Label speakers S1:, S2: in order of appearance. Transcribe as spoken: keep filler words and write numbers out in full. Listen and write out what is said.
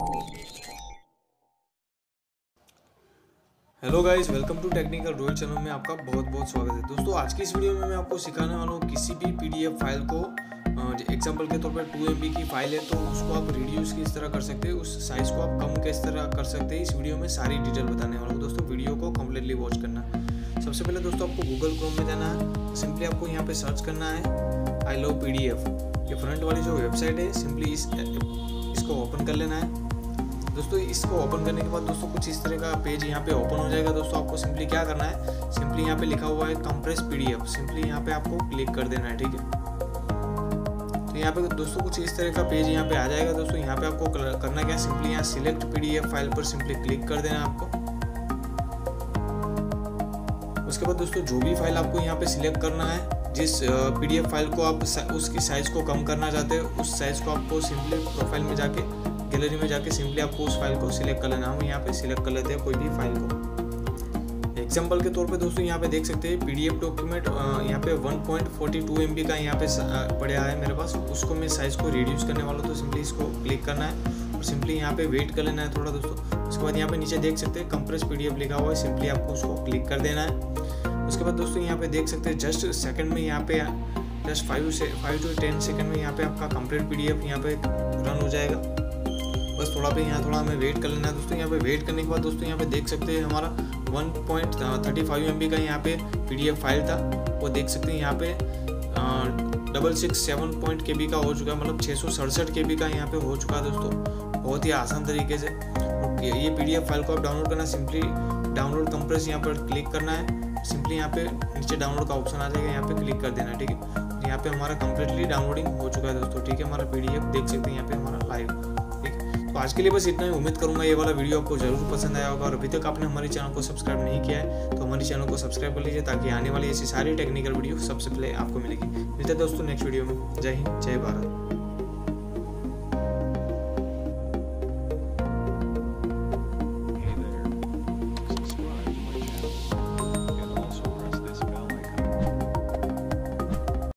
S1: Hello guys, welcome to Technical Rohit channel में आपका बहुत बहुत स्वागत है। दोस्तों आज की इस वीडियो में मैं आपको सिखाने वाला हूँ किसी भी पीडीएफ फाइल को, एग्जांपल के तौर पर टू एम बी की फाइल है तो उसको आप रिड्यूस किस तरह कर सकते हैं, उस साइज को आप कम किस तरह कर सकते हैं। इस वीडियो में सारी डिटेल बताने वाला हूँ। दोस्तों वीडियो को कम्प्लीटली वॉच करना। सबसे पहले दोस्तों आपको गूगल क्रोम में जाना है। सिंपली आपको यहाँ पे सर्च करना है आई लव पीडीएफ। ये फ्रंट वाली जो वेबसाइट है, सिंपली इस इसको ओपन कर लेना है। दोस्तों इसको ओपन करने के बाद दोस्तों कुछ इस तरह का पेज यहाँ पे ओपन हो जाएगा। दोस्तों आपको सिंपली क्या करना है, सिंपली यहाँ पे लिखा हुआ है कंप्रेस पीडीएफ, सिंपली यहाँ पे आपको क्लिक कर देना है। ठीक है, तो यहाँ पे दोस्तों कुछ इस तरह का पेज यहाँ पे आ जाएगा। दोस्तों यहाँ पे आपको करना क्या है, सिंपली यहाँ सिलेक्ट पीडीएफ फाइल पर सिंपली क्लिक कर देना है आपको। उसके बाद दोस्तों जो भी फाइल आपको यहाँ पे सिलेक्ट करना है, जिस पीडीएफ फाइल को आप उसकी साइज को कम करना चाहते हैं, उस साइज को आपको सिंपली प्रोफाइल में जाके गैलरी में जाके सिंपली आपको उस फाइल को सिलेक्ट कर लेना। हम यहाँ पे सिलेक्ट कर लेते हैं कोई भी फाइल को। एग्जांपल के तौर पे दोस्तों यहाँ पे देख सकते हैं पीडीएफ डॉक्यूमेंट यहाँ पे one point four two MB का यहाँ पे पड़ा है मेरे पास। उसको मैं साइज को रिड्यूस करने वाला हूँ, तो सिंपली इसको क्लिक करना है और सिंपली यहाँ पे वेट कर लेना है थोड़ा दोस्तों। उसके बाद यहाँ पे नीचे देख सकते हैं कंप्रेस पीडीएफ लिखा हुआ है, सिंपली आपको उसको क्लिक कर देना है। उसके बाद दोस्तों यहाँ पे देख सकते हैं जस्ट सेकंड में यहाँ पे जस्ट फाइव से फाइव टू टेन सेकंड में यहाँ पे आपका कंप्लीट पीडीएफ यहाँ पे रन हो जाएगा। बस थोड़ा पे यहाँ थोड़ा हमें वेट कर लेना है दोस्तों। यहाँ पे वेट करने के बाद दोस्तों यहाँ पे देख सकते हैं हमारा one point thirty five MB का यहाँ पे पीडीएफ फाइल था, वो देख सकते हैं यहाँ पे double six seven point KB का हो चुका है, मतलब छः सौ सड़सठ के बी का यहाँ पे हो चुका है दोस्तों, बहुत ही आसान तरीके से। ये पीडीएफ फाइल को आप डाउनलोड करना, सिंपली डाउनलोड कंप्रेस यहाँ पर क्लिक करना है। सिंपली यहाँ पे नीचे डाउनलोड का ऑप्शन आ जाएगा, यहाँ पे क्लिक कर देना है। ठीक है, यहाँ पे हमारा कंप्लीटली डाउनलोडिंग हो चुका है दोस्तों। ठीक है, हमारा पीडीएफ देख सकते हैं यहाँ पे हमारा लाइव। तो आज के लिए बस इतना ही। उम्मीद करूंगा ये वाला वीडियो आपको जरूर पसंद आया होगा। और अभी तक आपने हमारे चैनल को सब्सक्राइब नहीं किया है तो हमारे चैनल को सब्सक्राइब कर लीजिए, ताकि आने वाली ऐसी सारी टेक्निकल वीडियो सबसे पहले आपको मिलेगी। मिलते हैं दोस्तों नेक्स्ट वीडियो में। जय हिंद, जय भारत।